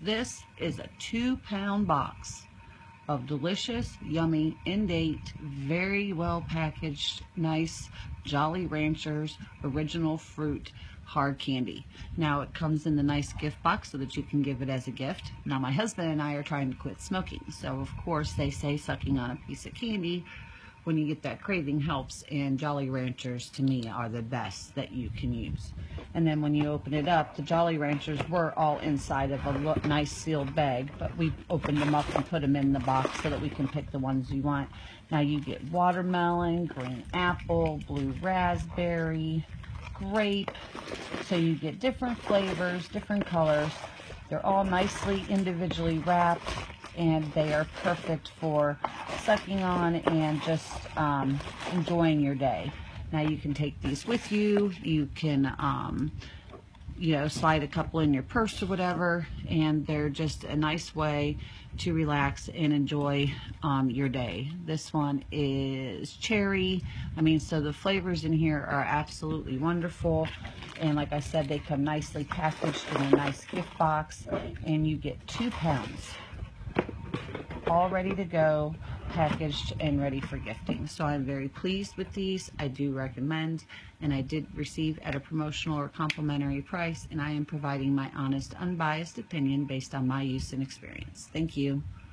This is a 2-pound box of delicious, yummy, in-date, very well packaged, nice Jolly Ranchers original fruit hard candy. Now it comes in the nice gift box so that you can give it as a gift. Now my husband and I are trying to quit smoking, so of course they say sucking on a piece of candy when you get that craving helps, and Jolly Ranchers to me are the best that you can use. And then when you open it up, the Jolly Ranchers were all inside of a nice sealed bag, but we opened them up and put them in the box so that we can pick the ones you want. Now you get watermelon, green apple, blue raspberry, grape, so you get different flavors, different colors. They're all nicely individually wrapped, and they are perfect for sucking on and just enjoying your day. Now you can take these with you. You can, you know, slide a couple in your purse or whatever, and they're just a nice way to relax and enjoy your day. This one is cherry. I mean, so the flavors in here are absolutely wonderful. And like I said, they come nicely packaged in a nice gift box, and you get 2 pounds all ready to go, packaged and ready for gifting. So I'm very pleased with these. I do recommend, and I did receive at a promotional or complimentary price, and I am providing my honest, unbiased opinion based on my use and experience. Thank you.